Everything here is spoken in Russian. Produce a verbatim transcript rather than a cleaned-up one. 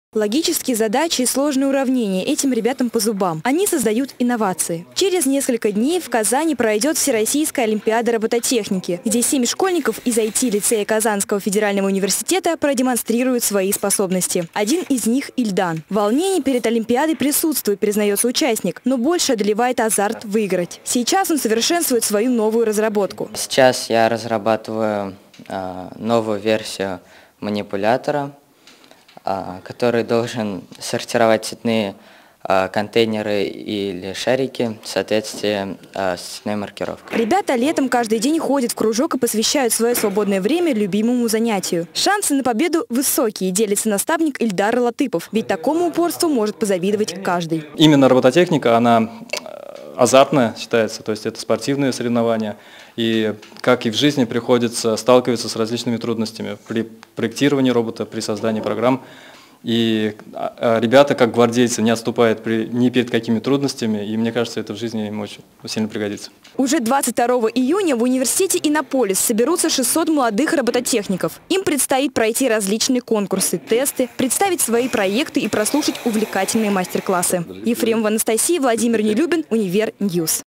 Логические задачи и сложные уравнения этим ребятам по зубам. Они создают инновации. Через несколько дней в Казани пройдет Всероссийская олимпиада робототехники, где семь школьников из ай ти-лицея Казанского федерального университета продемонстрируют свои способности. Один из них – Ильдан. Волнение перед олимпиадой присутствует, признается участник, но больше одолевает азарт выиграть. Сейчас он совершенствует свою новую разработку. Сейчас я разрабатываю э, новую версию манипулятора, который должен сортировать цветные контейнеры или шарики в соответствии с цветной маркировкой. Ребята летом каждый день ходят в кружок и посвящают свое свободное время любимому занятию. Шансы на победу высокие, делится наставник Ильдар Латыпов, ведь такому упорству может позавидовать каждый. Именно робототехника, она азартная считается, то есть это спортивные соревнования. И как и в жизни приходится сталкиваться с различными трудностями при проектировании робота, при создании программ. И ребята, как гвардейцы, не отступают при, ни перед какими трудностями, и мне кажется, это в жизни им очень сильно пригодится. Уже двадцать второго июня в университете Иннополис соберутся шестьсот молодых робототехников. Им предстоит пройти различные конкурсы, тесты, представить свои проекты и прослушать увлекательные мастер-классы. Ефремова Анастасия, Владимир Нелюбин, Универ Ньюс.